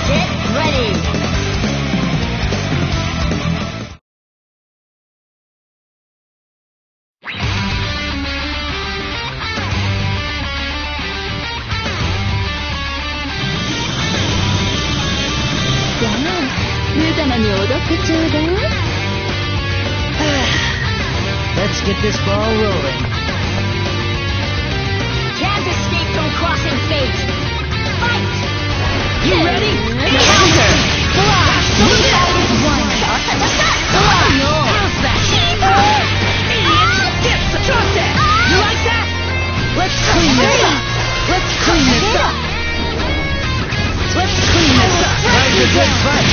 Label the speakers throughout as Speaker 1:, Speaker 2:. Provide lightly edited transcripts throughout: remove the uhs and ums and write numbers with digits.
Speaker 1: Let's get this ball rolling.
Speaker 2: Can't escape from crossing fate. Fight!
Speaker 1: You ready?
Speaker 2: Counter! One. How's that?
Speaker 1: Idiot! Trust it! You like that? Let's clean this up. Let's clean this up. Let's clean this up. That was a good fight.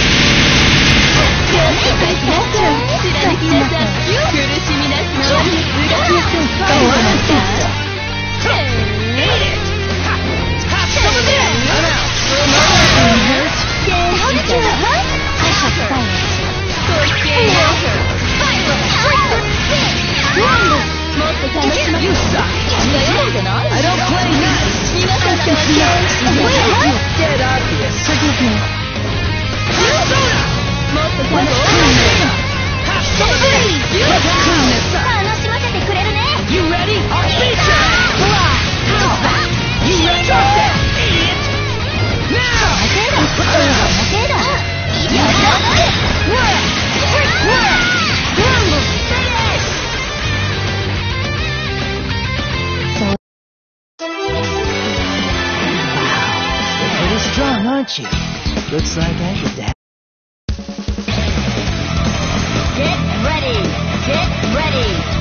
Speaker 1: You suck. I don't play nice. Dead obvious. Forgive me. Let's clean this up. Let's clean this up. You ready? I'll beat you. How's that? You ready? Trust it, idiot. You're pretty strong, aren't you? Looks like I could have.
Speaker 2: Get ready! Get ready!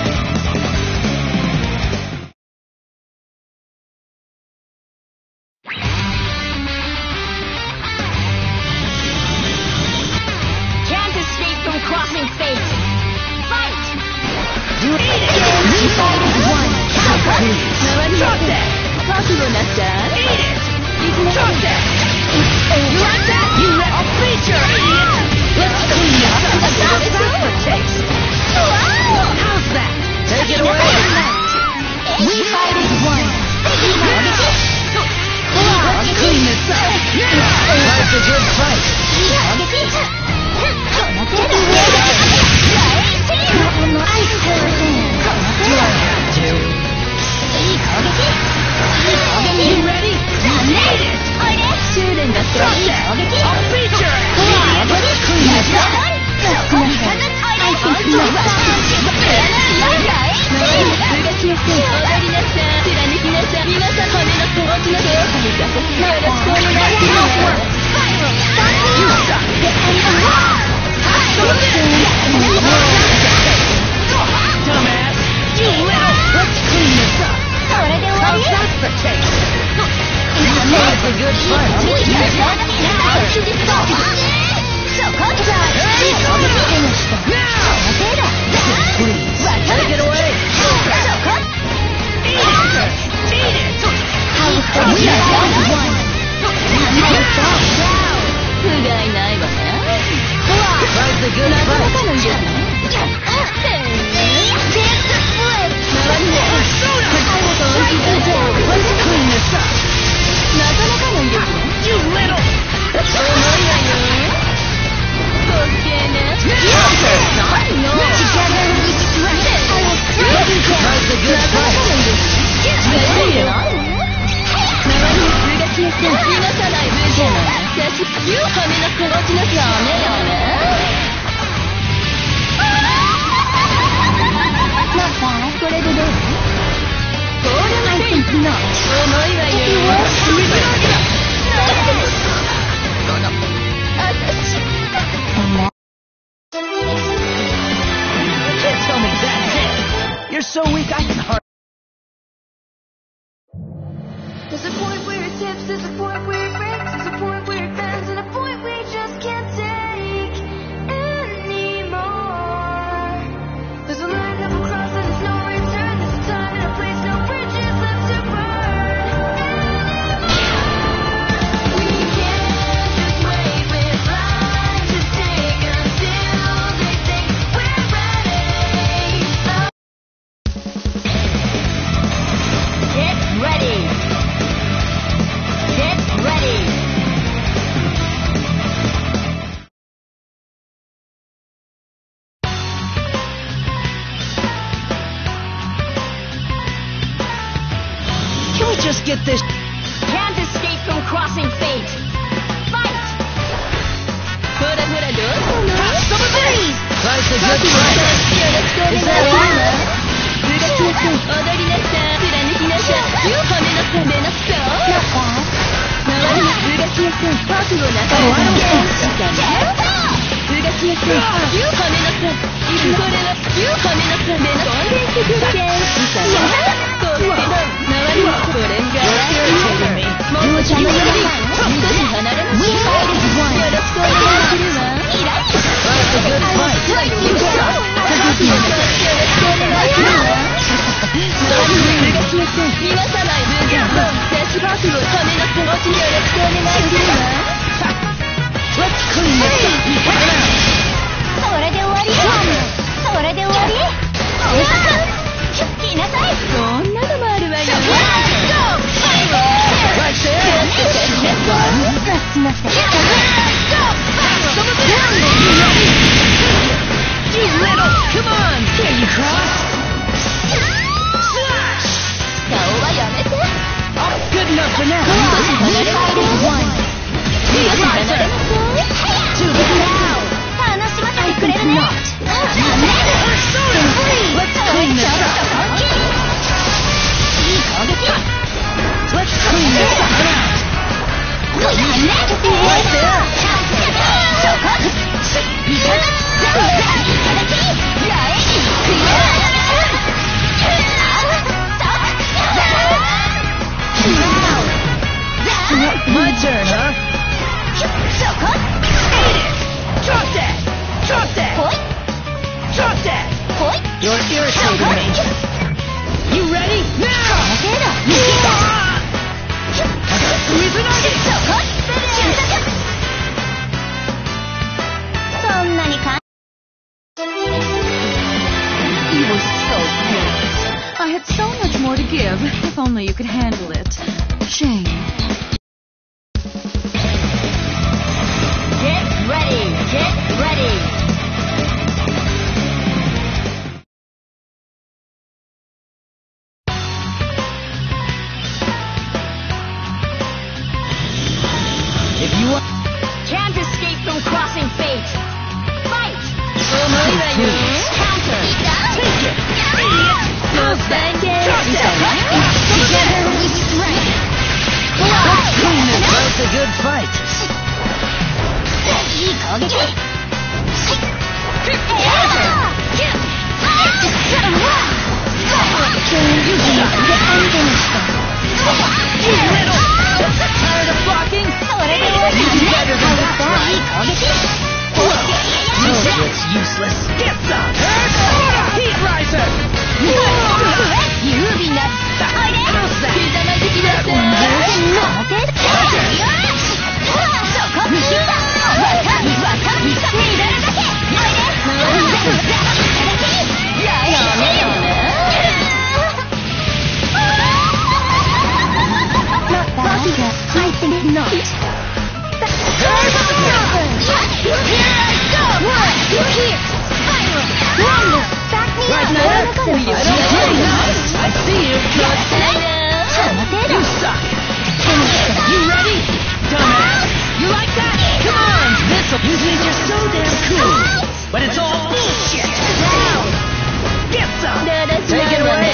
Speaker 2: Can't escape from crossing fate! Fight!
Speaker 1: You eat it! You fight as one! Trust it! Eat it! Trust it! You like that? I'll beat you, idiot! Let's clean this up! How's that for taste? How's that? Take it away!
Speaker 2: We fight as one!
Speaker 1: Let's clean this up! That's a good fight! Do I have to? You ready? Eat it! Trust it! I'll beat your ass! Let's clean this up! You suck! Dumbass! You little! Let's clean this up! How's that for taste? That's a good fight! Please, take it away! Eat it! Eat it! We are one! That's a good fight! Let's clean this up! You little! That's a good fight! You're so weak I can hardly.
Speaker 3: There's a point where it tips, there's a point where it breaks, there's a point where it bends, and a point we just can't take anymore. There's a line that will cross and there's no return. There's a time and a place, no bridges left to burn anymore. We can't just wait with life to take until they think we're ready.
Speaker 2: Get ready! Get ready!
Speaker 1: 覚悟なさい。よろしくお願いします。ブガキオ君、踊りなさい。貫きなさい。はめなさい。目の人。周りのブガキオ君、覚悟なさい。しかね。ブガキオ君、はめなさい。これは、はめなさい。目の人。しかね。こうして、周りのこれが。もうちょっと離れましょう。よろしくお願いするわ。
Speaker 4: I had so much more to give. If only you could handle it. Shame.
Speaker 2: Get ready! Get ready!
Speaker 1: If you want...
Speaker 2: Can't escape from crossing fate! Fight! Counter!
Speaker 1: Take it!
Speaker 2: Together we strength!
Speaker 1: That was a good fight. Tired of blocking? You do better than that. It's useless. Get some! Heat riser!
Speaker 3: I think not.
Speaker 1: I see you. You suck. You ready? Dumbass. You like that? Come on. You think you're so damn cool. But it's all bullshit. Get some. Take it away.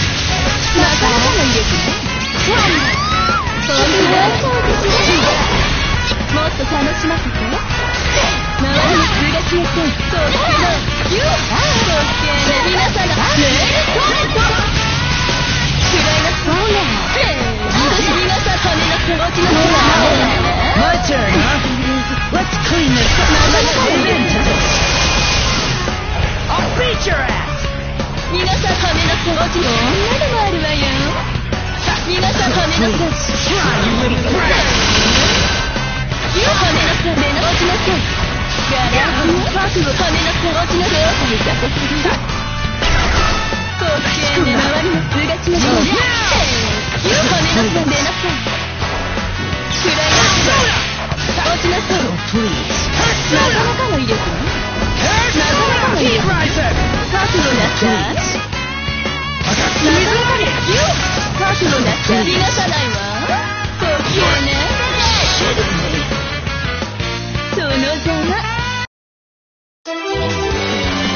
Speaker 1: My turn, huh? Let's clean this up. Get into this. I'll beat your ass. 皆さん、亀の手落ち、こんなのもあるわよ。皆さん、亀の手。Try, you little brat. 亀の手、目の落ちなさい。ガラスの覚悟、亀の手落ちなさい。見させてる。こっちへね、周りの数がちなさい。亀の手、出なさい。暗いなさい。落ちなさい。なかなかの威力ね。なかなかの威力。覚悟なさい。なかなかの威力。覚悟なさい。逃がさないわ。こっちへね。そのざま。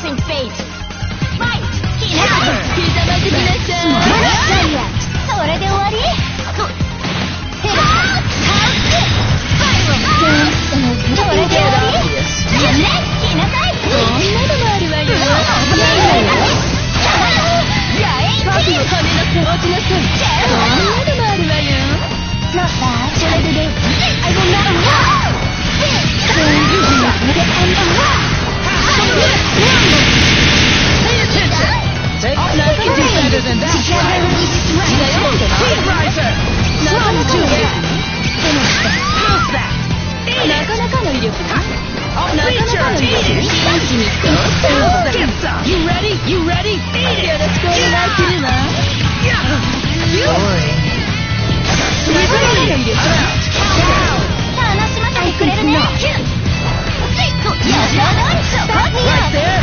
Speaker 2: crossing fate. Fight!
Speaker 1: ひざまずきなさい。
Speaker 2: それで終わり？それで終わり？来なさい！
Speaker 1: そんなのもあるわよ。パピをはめなさい。落ちなさい。そんなのもあるわよ。
Speaker 2: Not bad. I will not
Speaker 5: Pay attention! Take nothing better than that. Team Riser! Slow to it! How's that?
Speaker 1: なかなかの威力。
Speaker 5: I'll feature! Eat it! Get some! You ready? You ready? Eat
Speaker 1: よ
Speaker 5: it!
Speaker 1: ろしくお願いするわ。
Speaker 5: Boring.
Speaker 1: なかなかの威力。
Speaker 5: I'm out.
Speaker 2: 楽しませてくれるね。
Speaker 5: Right there!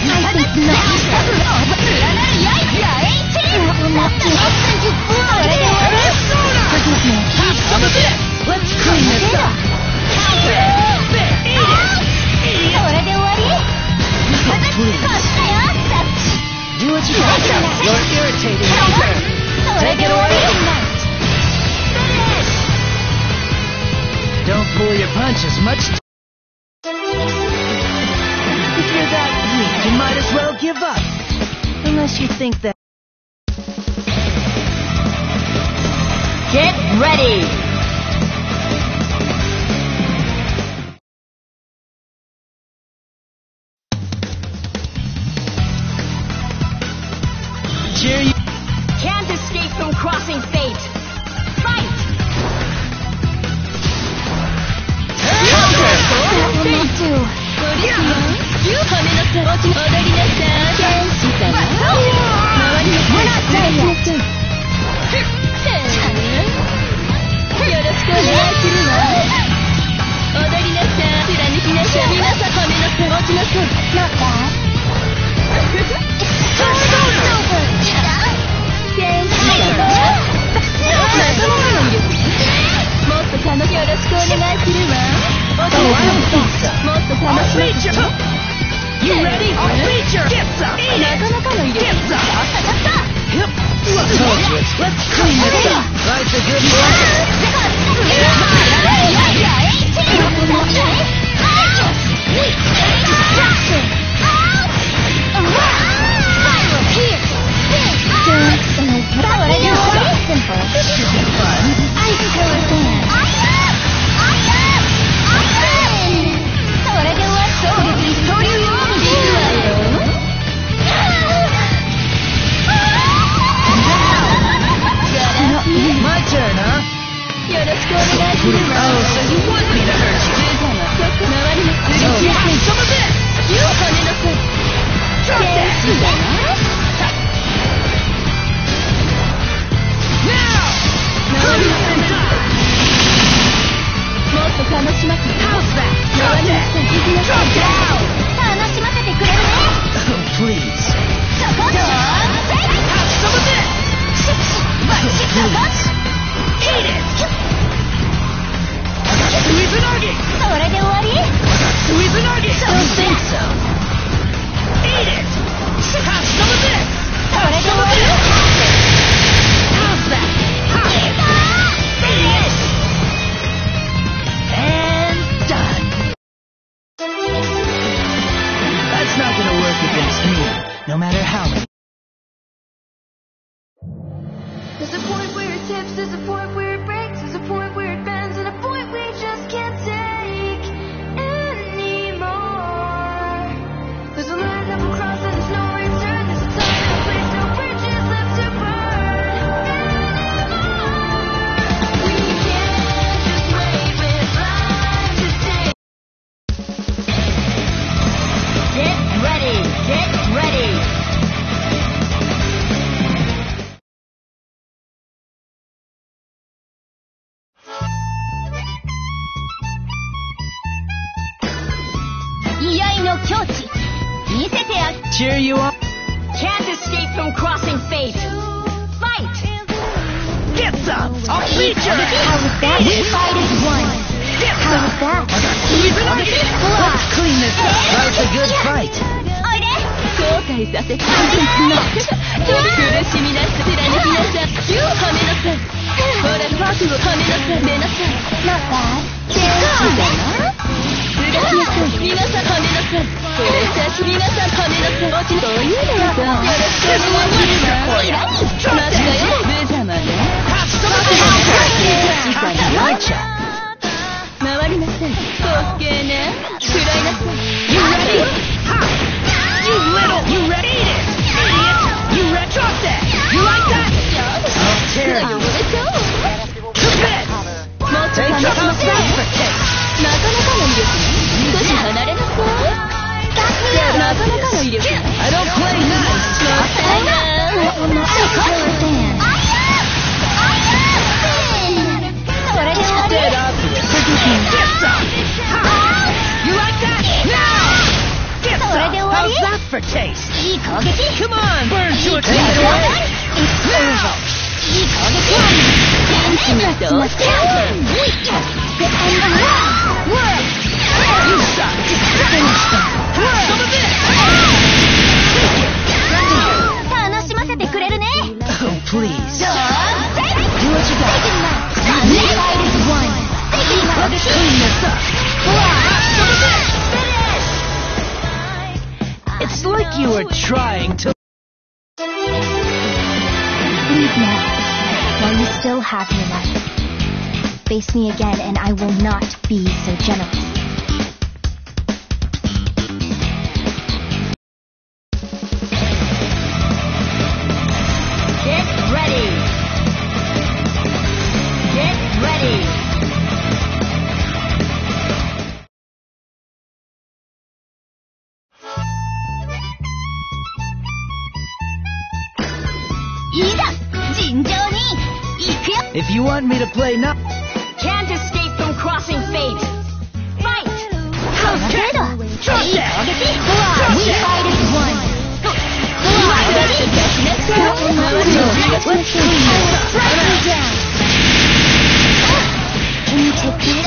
Speaker 5: Some of this! Let's clean this up! There! Eat it! Idiot! Do what you want. You're irritating me. Take it away! Don't pull your punches much. If you're that weak, you might as well give up. Unless you think that.
Speaker 2: Get ready!
Speaker 5: Cheer you.
Speaker 2: Can't escape from crossing fate. Fight! Not bad.
Speaker 5: You ready? I'll feature! Get some! Eat it! Get some! Yep! Told you. Let's clean this up! Life's a good My turn, huh? Oh, so you want me to hurt you? So, some of this! Drop that! Now! Hurry up and die! How's that? Drop that! Drop down! Oh, please. Have some of this! Eat it! Suizunagi! Suizunagi! Don't think so. Eat it! Have some of this! Have some of this! How's that? Ha! Eat it! And done. That's not gonna work against me, no matter how many.
Speaker 3: There's a point where it tips, there's a point where it breaks, there's a point where it bends, and a point we just can't take anymore. There's a line that we'll cross and there's no return. There's a time and a place, no bridges left to burn anymore. We can't just wait with life to take.
Speaker 2: Get ready! Get ready!
Speaker 5: Cheer you up.
Speaker 2: Can't escape from crossing fate. Fight!
Speaker 5: Get some! I'll beat your ass!
Speaker 2: How was that? Fight is one.
Speaker 5: Get
Speaker 2: How
Speaker 5: some!
Speaker 2: was that?
Speaker 5: Let's clean this up! Life's a good fight.
Speaker 1: 悔させて苦しみなさ貫きなさはめなさいほら覚悟はめなさい出なさい皆さんはめなさいこれさし皆さんはめなさい落ちそういうのよよろしくお願いしますマジかよ無様ね回りなさい滑稽ね食らいなさい
Speaker 5: You ready? Ha! You little! You ready? Eat it! Idiot! You ready? Drop that! You like that? I'll tear you! Commit!
Speaker 1: もっと
Speaker 5: Take
Speaker 1: 楽し
Speaker 5: up
Speaker 1: ま
Speaker 5: a
Speaker 1: せなか
Speaker 5: for taste!
Speaker 1: なかの威力ね少し離れなさいなかなかの威力
Speaker 5: I don't play nice!
Speaker 1: もったいないそれで終わり
Speaker 5: Dead obvious! Get some! Ha! You like that? Now! Get
Speaker 1: それ
Speaker 5: some!
Speaker 1: で終わり
Speaker 5: How's that for taste?
Speaker 1: いい攻撃
Speaker 5: Come on! Burn to a
Speaker 1: Take it
Speaker 5: taste!
Speaker 1: away!
Speaker 5: Now!
Speaker 1: いい攻撃元気にどうして
Speaker 5: You suck! Finish them! Have some of this!
Speaker 1: 楽しませてくれるね
Speaker 5: Oh, please.
Speaker 1: Do what you got.
Speaker 5: Let's clean this up. It's like you were trying to...
Speaker 3: Leave now, while you still have your life. Face me again and I will not be so generous.
Speaker 2: Get ready. Get ready.
Speaker 5: If you want me to play now...
Speaker 2: Can't escape from crossing fate. Fight.
Speaker 5: How's that? Drop that! Drop
Speaker 3: We
Speaker 5: that!
Speaker 3: fight as one.
Speaker 5: Let's clean this up.
Speaker 3: Can you take this?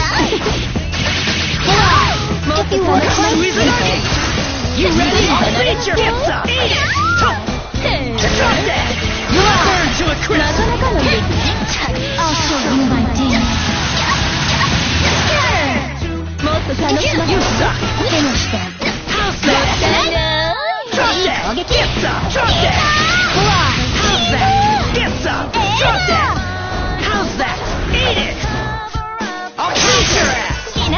Speaker 3: If you want to
Speaker 5: You ready? Beat your hips up! Eat it! Drop that! Burn to a crisp!
Speaker 3: I'll show you my demons.
Speaker 1: もっと楽しませ
Speaker 5: You suck!
Speaker 3: Finish them.
Speaker 5: How's that? Drop that! Get some! Drop that! How's that? Get some! Drop that! How's that? Eat it! I'll beat your ass!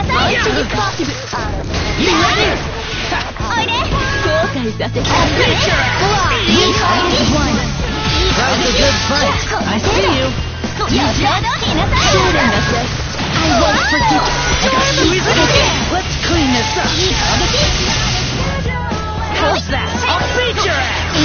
Speaker 5: You ready?
Speaker 1: 後悔させて
Speaker 5: I'll beat your ass!
Speaker 3: We fight as one.
Speaker 5: That was a good fight. I see you.
Speaker 1: 修練なさい
Speaker 3: I won't forget.
Speaker 5: I got you easy. Let's clean this up. How's that? I'll beat your ass!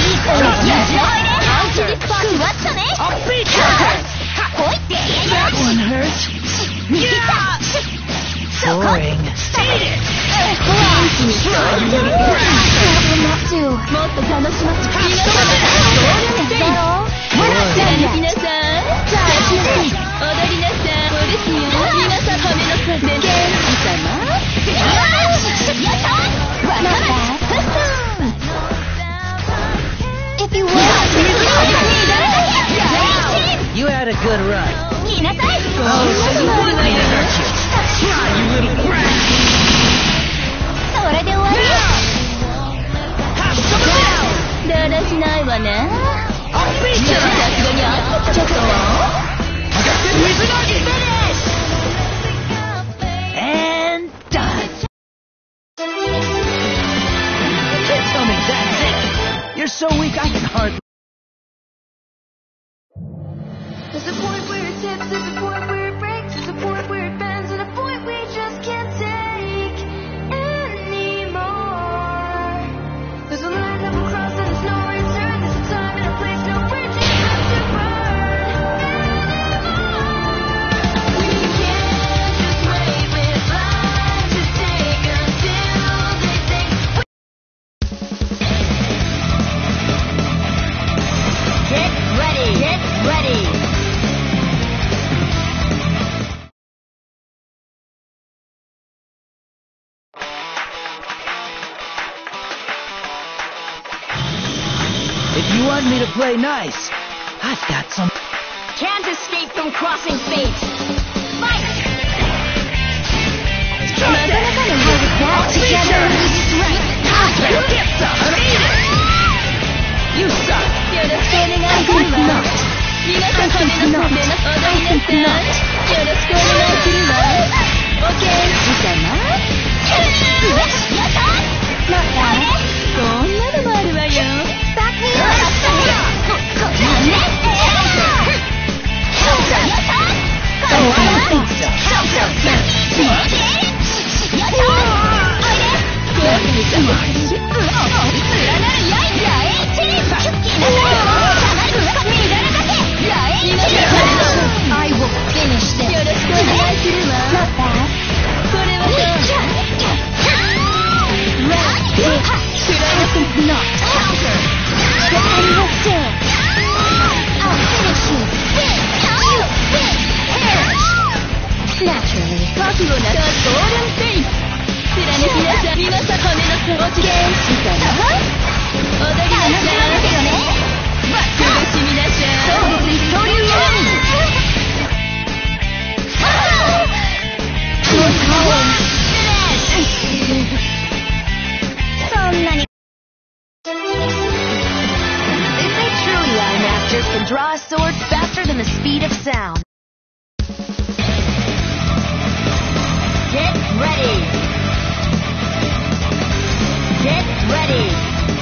Speaker 5: I'll beat your ass! That one hurts. Yeah! Boring. Eat it! You little brat!
Speaker 3: Not do.
Speaker 1: もっと楽しませて
Speaker 3: Is that all? We're not
Speaker 1: 貫
Speaker 3: done
Speaker 1: き
Speaker 3: yet.
Speaker 1: なさい踊りなさいそうですよ皆さんはめなさい元気様
Speaker 3: Not bad. If you will.
Speaker 5: You had a good run.
Speaker 1: 来なさい
Speaker 5: Oh, so you wouldn't let it hurt you. Try, you little brat!
Speaker 1: それで終わり
Speaker 5: Have some of this!
Speaker 1: だらしないわね
Speaker 5: I'll beat
Speaker 1: さ
Speaker 5: your
Speaker 1: す
Speaker 5: ass!
Speaker 1: がに飽きてきちゃったわ
Speaker 5: I got good Mizunagi! And done! Can't tell me that's it! You're so weak I can hardly...
Speaker 3: There's a point where it tips, there's a point where it breaks, there's a point where it bends, and a point we just can't take anymore. There's a line that we'll cross and there's no return. There's a time and a place, no bridges left to burn anymore. We can't just wait with life to take until they take.
Speaker 5: If you want me to play nice, I've got some.
Speaker 2: Can't escape from crossing fate. Fight!
Speaker 1: How was that? Together we strike.
Speaker 5: Get some! Eat it! You suck!
Speaker 1: よろしくお願いするわ。皆さん褒めの踊りなさい。よろしくお願いするわ。オッケー。いいかな？よし、やった！なんだ？こんなのもあるわよ。バックヨー！なんで？I will finish this. よろしくお願いするわ。これはNaturally. 覚悟なさい。ゴールデンフェイス。貫きなさい。皆さん褒めなさい。落ちていいかな？踊りなさい。苦しみなさい。そうです。一人そんなに。They say truly our masters can draw a sword faster than the speed of sound.
Speaker 2: Get ready! Get ready!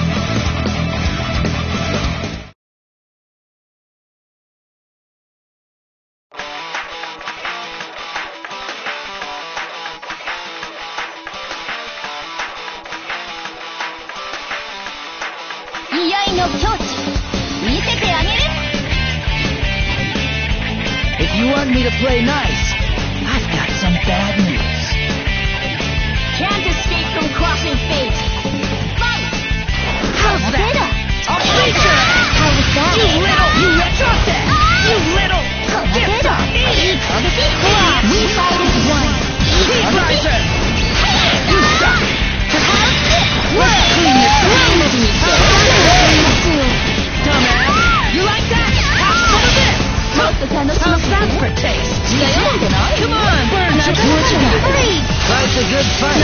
Speaker 5: If you want me to play nice, I've got some bad news.
Speaker 2: Can't escape from crossing fate. Fight!
Speaker 5: How's that? I'll beat your ass!
Speaker 1: How was that?
Speaker 5: You drop that! You little! Get some! Eat it!
Speaker 1: We fight as one.
Speaker 5: Heat riser! You suck! Let's clean this up! Dumbass! You like that? Have some of this! How's that for taste? Come on, burn some fortune! Life's a good fight.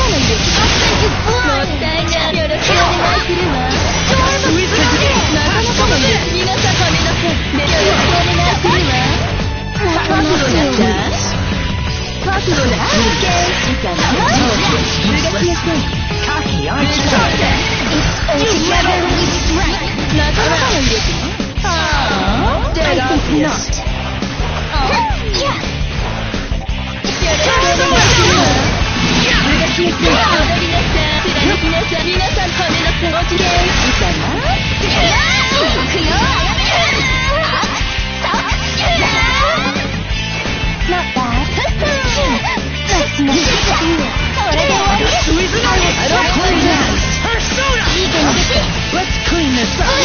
Speaker 5: Cocky, aren't you? Dead obvious.
Speaker 1: Not bad.
Speaker 5: I don't play nice. Persona! Let's clean this up.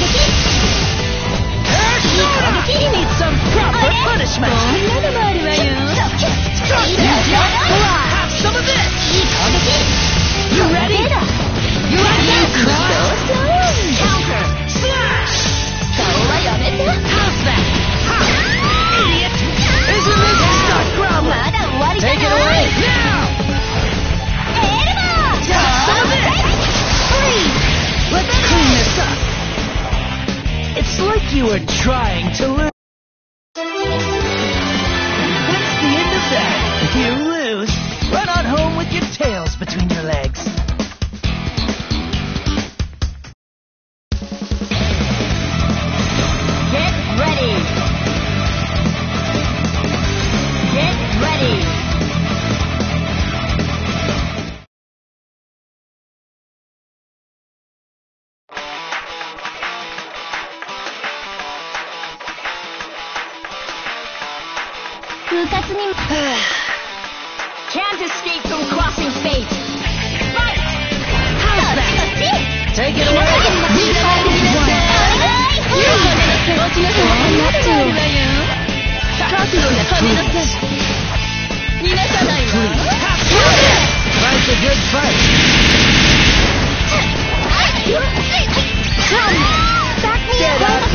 Speaker 5: Persona! You need some proper punishment. Have some of this. You ready? You like that? Counter. Slash. How's that? Ha! Idiot. Isn't this stuff growling? Take it away now. Some of this. Let's clean this up. It's like you were trying to lose. That's the end of that. If you lose, run on home with your tails between your legs.
Speaker 2: Get ready! Get ready! Can't escape from crossing fate. Fight!
Speaker 5: How's that? Take it away. We fight as one. Fight's a good fight.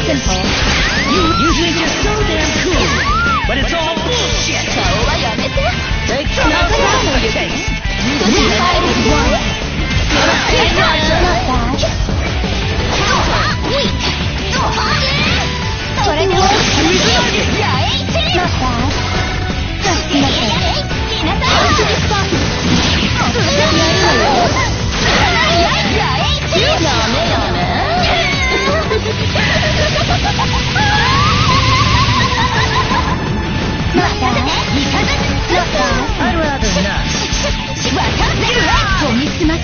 Speaker 1: simple.
Speaker 5: You think you're so damn cool, but it's all bullshit.
Speaker 1: 顔はやめて。
Speaker 5: Take some of that taste.
Speaker 1: You fight with one.
Speaker 5: Hey, Roger.
Speaker 1: Not bad. Weak. これで終わり。Not bad. Just nothing. To the spot.
Speaker 5: I'd rather not.
Speaker 1: ゴミすます。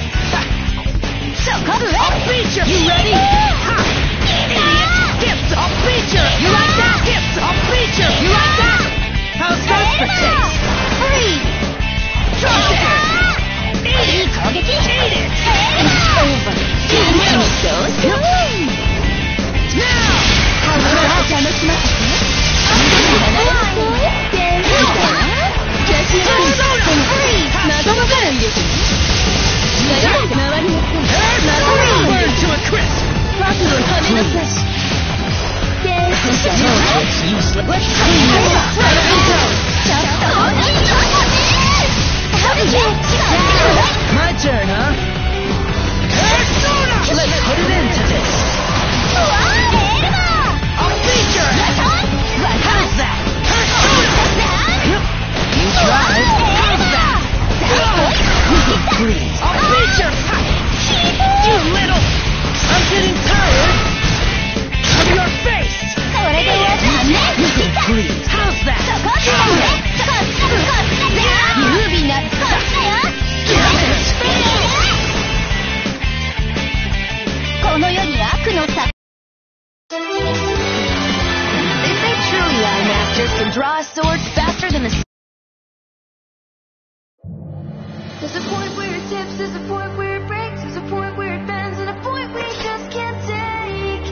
Speaker 5: I'll beat you. You ready? Ha! Idiot. Hips. I'll beat you. You like that? Hips. I'll beat you. You like that? How's that for taste?
Speaker 1: Freeze.
Speaker 5: Drop it. Eat it. Eat it.
Speaker 1: It's over.
Speaker 5: Now.
Speaker 1: 邪魔しますね。謎のから入れて回りなさい。
Speaker 5: Burn to a crisp.
Speaker 1: バトルをはめなさい。
Speaker 5: My turn, huh? Persona! Let's put it into this. I'll beat your ass. How's that? Persona! You tried. How's that? Please. I'll beat your You little. I'm getting tired of your face. Please. How's that?
Speaker 1: この世に悪のさ。They say truly eye masters can draw a sword faster than the.
Speaker 3: There's a point where it tips, there's a point where it breaks, there's a point where it bends, and a point we just can't take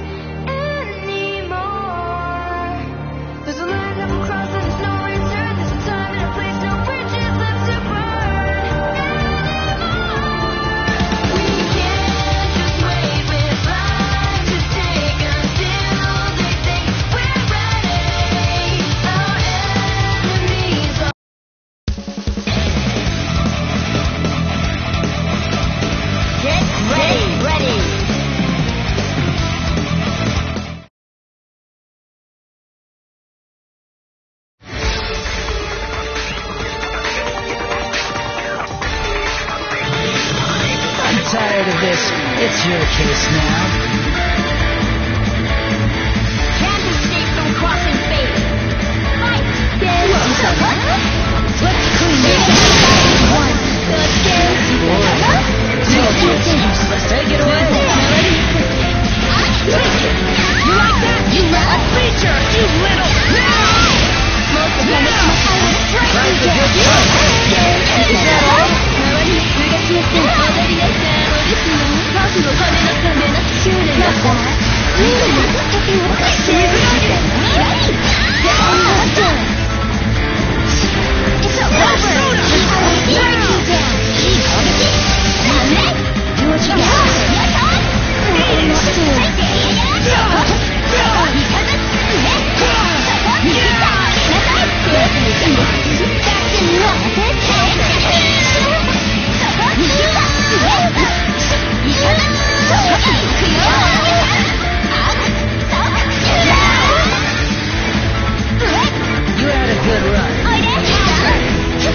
Speaker 3: anymore. There's a line that will cross and there's no return. There's a time and a place, no bridges left to burn anymore. We can't just wait with life to take until they think we're ready. Our enemies are.
Speaker 1: Get ready.
Speaker 5: I'm tired of this. It's your case now.
Speaker 2: Can't escape from crossing fate. Fight!
Speaker 5: Let's clean this up. It's useless. Take it away. You like that? I'll beat you, you little. Trying to get you. Is that all? You had a good run.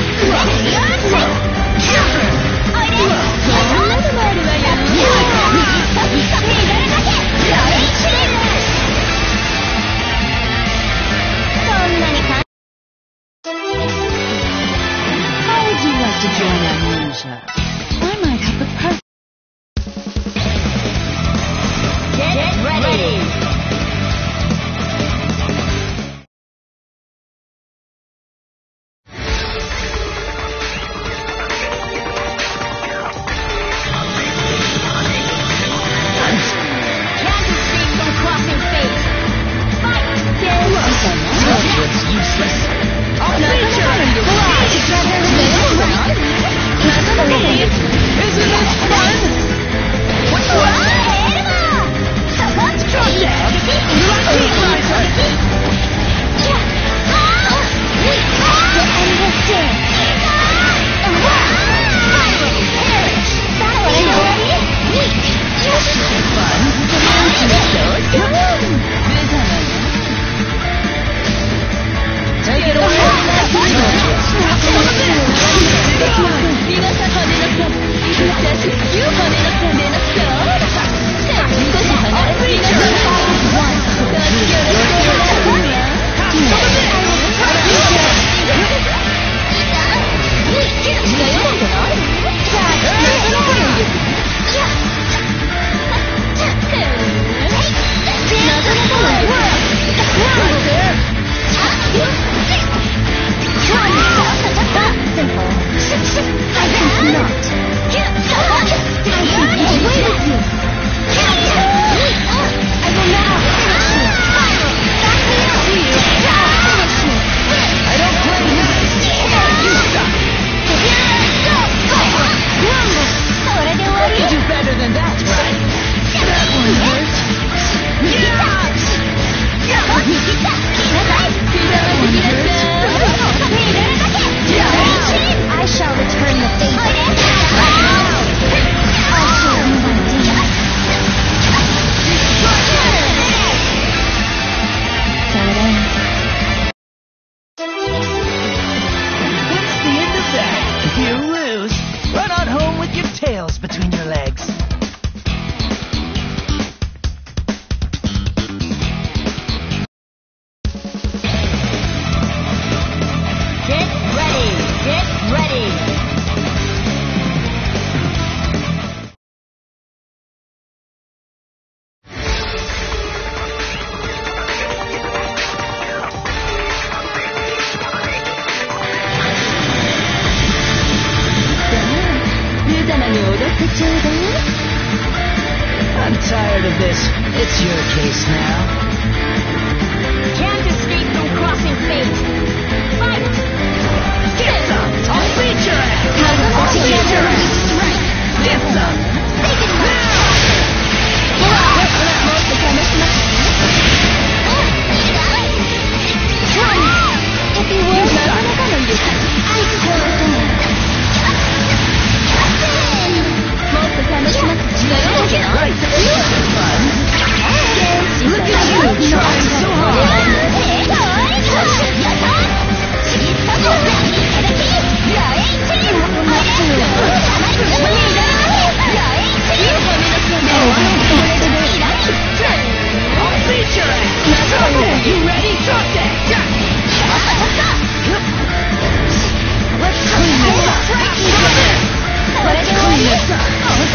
Speaker 5: How would you like to join our ninja?
Speaker 4: I might have the perfect.
Speaker 2: Get ready! Can't escape from crossing fate. Fight!
Speaker 5: It's useless. I'll beat you. I'm tired of this. It's your case now.
Speaker 2: Can't escape from crossing fate. Fight!
Speaker 5: Get some! I'll beat your ass! I'll beat your ass! Get some!
Speaker 3: Look at you, trying so
Speaker 5: I'll beat your ass! You ready? Drop that! Let's clean this up! Let's clean this up!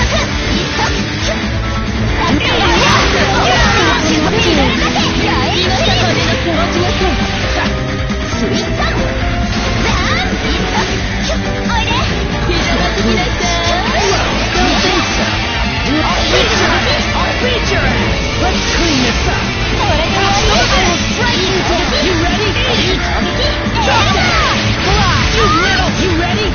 Speaker 5: I'll beat your ass! Let's clean this up! You ready? Drop that! You ready?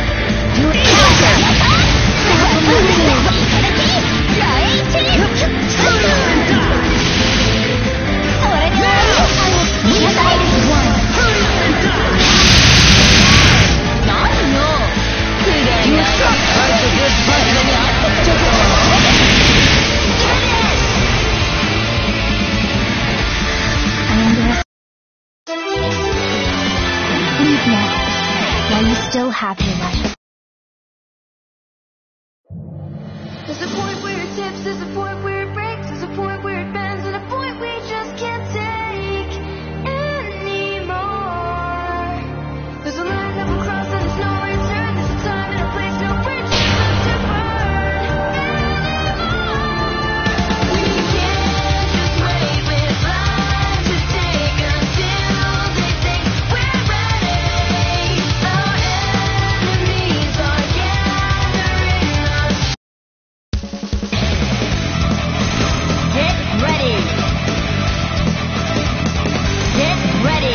Speaker 3: Leave now, while you still have your life.
Speaker 1: There's a point where it tips, there's a point where it breaks, there's a point where it bends, and a point we just can't take anymore. There's a line that will cross and there's no return. There's a time and a place, no bridges left to burn anymore. We can't just wait with life to take until they think we're ready. Our enemies are gathering us.
Speaker 2: Get ready! Get ready!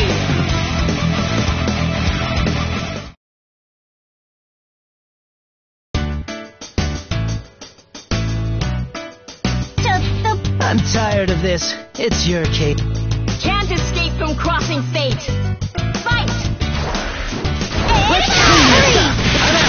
Speaker 5: I'm tired of this. It's your case.
Speaker 2: Can't escape from crossing fate. Fight!
Speaker 5: Let's clean this up!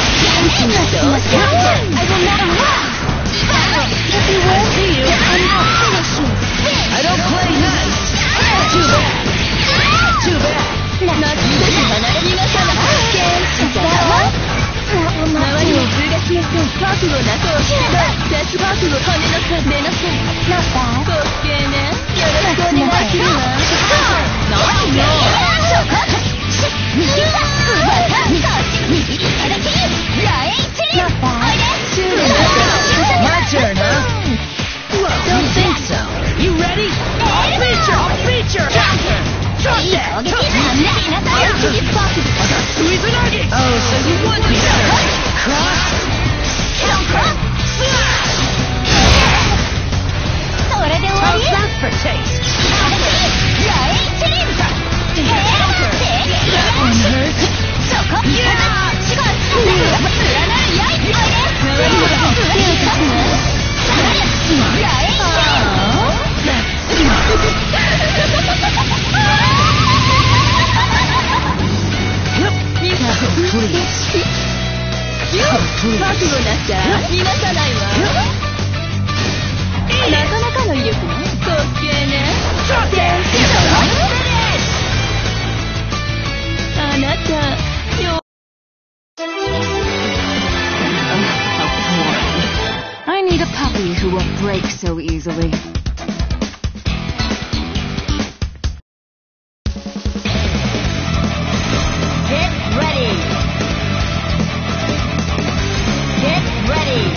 Speaker 3: I will not run! If you will, I'll finish you.
Speaker 5: I don't play nice! Too bad! Too bad!
Speaker 3: That will not do.
Speaker 1: 消えて覚悟なそうデスバークを跳ねなさい寝なさい滑稽ねよろしくお願いするわ何よ
Speaker 5: My turn, huh? Don't think so. You ready? I'll beat you! Counter! Drop that! Squeeze it again! Oh, so you want me to cross? Counter! Slash! How's that for taste? Counter! That one hurts.
Speaker 1: Please. 覚悟なさい逃がさないわなかなかの威力ね滑稽ねあなたよ
Speaker 4: I need a puppy who won't break so easily.
Speaker 2: Get ready. Get ready.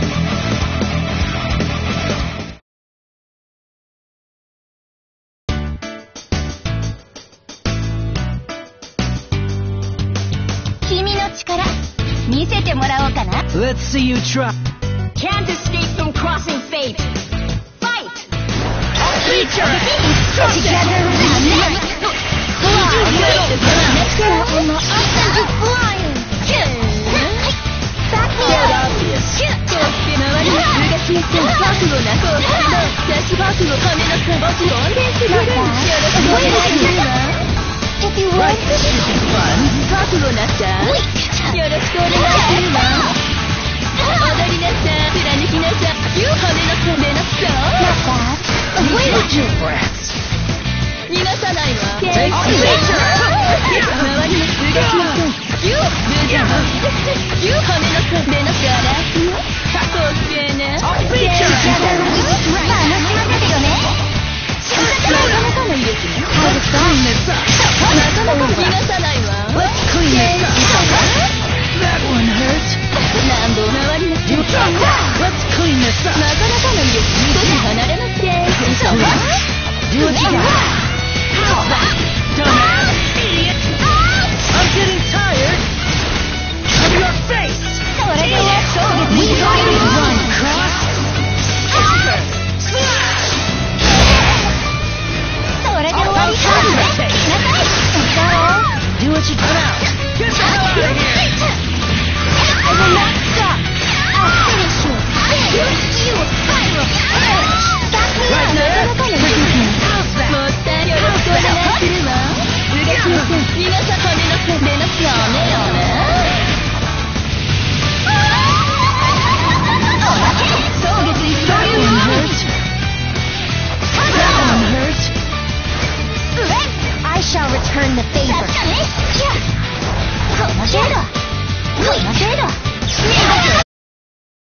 Speaker 5: Let's see you try.
Speaker 2: Can't escape from crossing fate. Fight.
Speaker 5: Feature!
Speaker 1: If you want this should be fun. 覚悟なさいよろしくお願いするわ踊りなさい貫きなさい跳ねなさい寝なさい
Speaker 5: Hold your breaths.
Speaker 1: 逃がさないわ
Speaker 5: Take the picture.
Speaker 1: 周りの数撃なさいルージャー跳ねなさい寝なさい滑稽ね
Speaker 5: I'll beat you.
Speaker 1: なかなかの威力ね
Speaker 5: Let's clean this up.
Speaker 1: なかなか逃がさないわ
Speaker 5: Let's clean this up. That one hurt.
Speaker 1: 何度回りなさい
Speaker 5: You got that. Let's clean this up.
Speaker 1: なかなかの威力少し離れなって
Speaker 5: Do what you got. How's that? Dumbass idiot. I'm getting tired of your face. We already run cross. Counter. Slash. How's that for taste? Do what you got out.